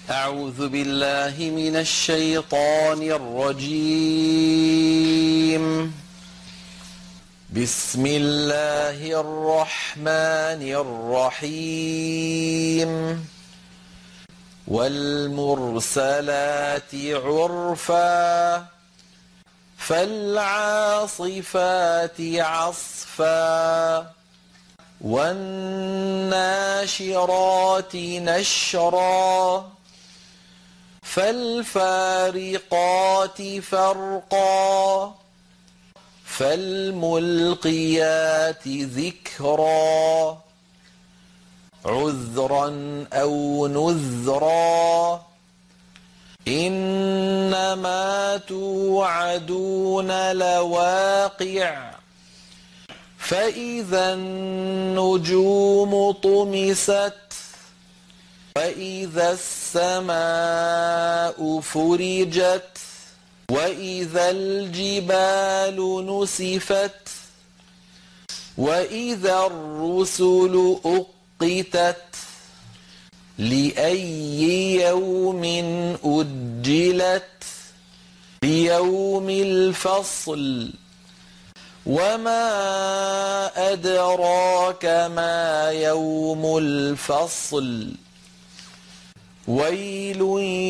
أعوذ بالله من الشيطان الرجيم. بسم الله الرحمن الرحيم. والمرسلات عرفا فالعاصفات عصفا والناشرات نشرا فالفارقات فرقا فالملقيات ذكرا عذرا أو نذرا إنما توعدون لواقع فإذا النجوم طمست وإذا السماء فرجت وإذا الجبال نسفت وإذا الرسل أقتت لأي يوم أجلت ليوم الفصل وما أدراك ما يوم الفصل ويل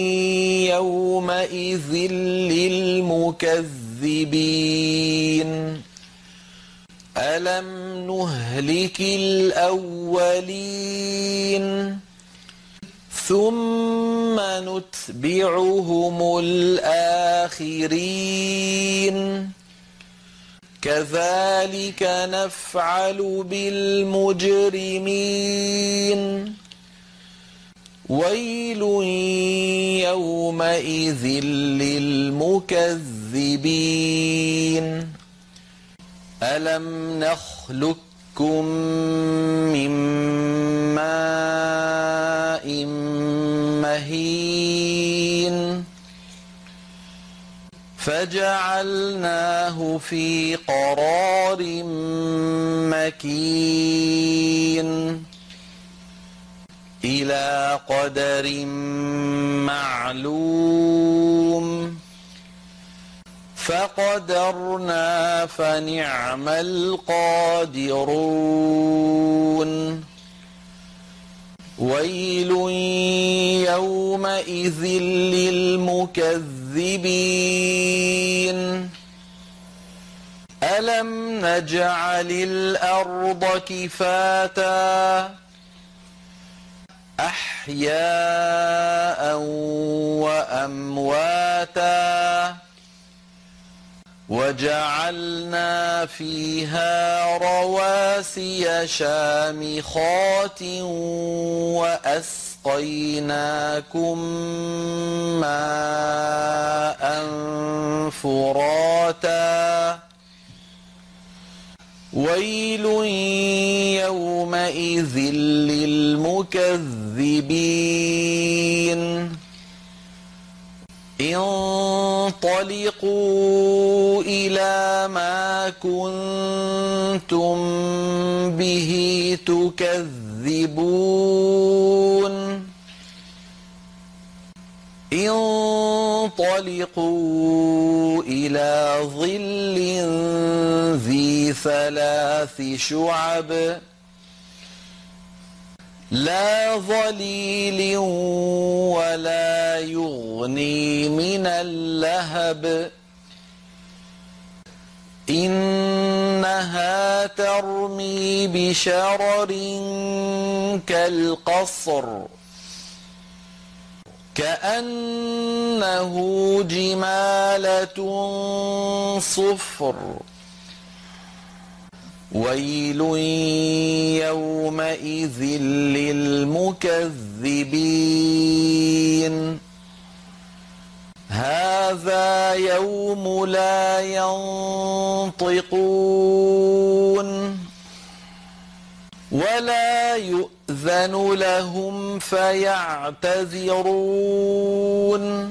يومئذ للمكذبين ألم نهلك الأولين ثم نتبعهم الآخرين كذلك نفعل بالمجرمين ويل يومئذ للمكذبين ألم نخلقكم من ماء مهين فجعلناه في قرار مكين إلى قدر معلوم فقدرنا فنعم القادرون ويل يومئذ للمكذبين ألم نجعل الأرض كفاتا أحياء وأمواتا وجعلنا فيها رواسي شامخات وأسقيناكم ماء فراتا ويل يومئذ للمكذبين انطلقوا إلى ما كنتم به تكذبون انطلقوا إلى ظل ذي ثلاث شعب لا ظليل ولا يغني من اللهب إنها ترمي بشرر كالقصر كأنه جمالة صفر ويل يومئذ للمكذبين هذا يوم لا ينطقون ولا يؤذن لهم فيعتذرون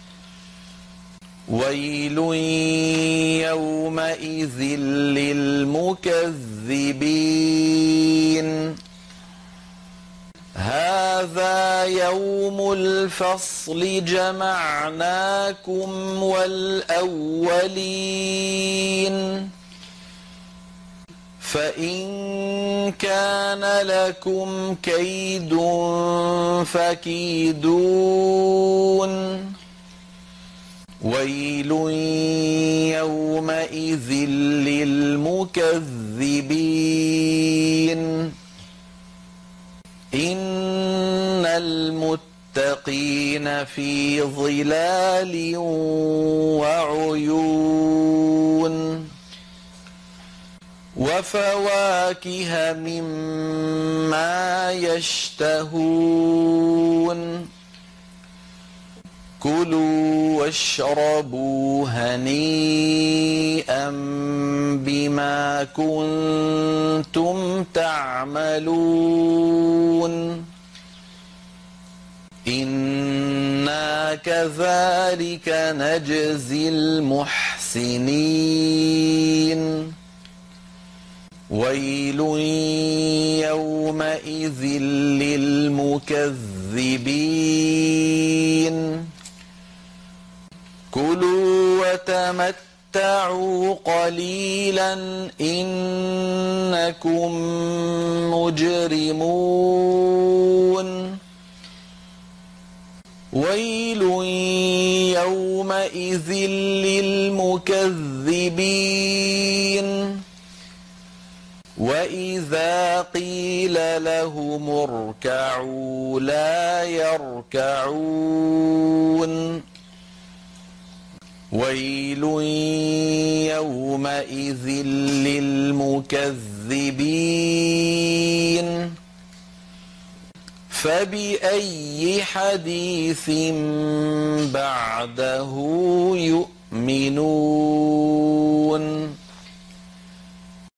ويل يومئذ للمكذبين هذا يوم الفصل جمعناكم والأولين فإن كان لكم كيد فكيدون ويل يومئذ للمكذبين إن المتقين في ظلال وعيون وفواكه مما يشتهون كلوا واشربوا هنيئا بما كنتم تعملون إنا كذلك نجزي المحسنين ويل يومئذ للمكذبين كلوا وتمتعوا قليلا إنكم مجرمون ويل يومئذ للمكذبين وإذا قيل لهم اركعوا لا يركعون ويل يومئذ للمكذبين فبأي حديث بعده يؤمنون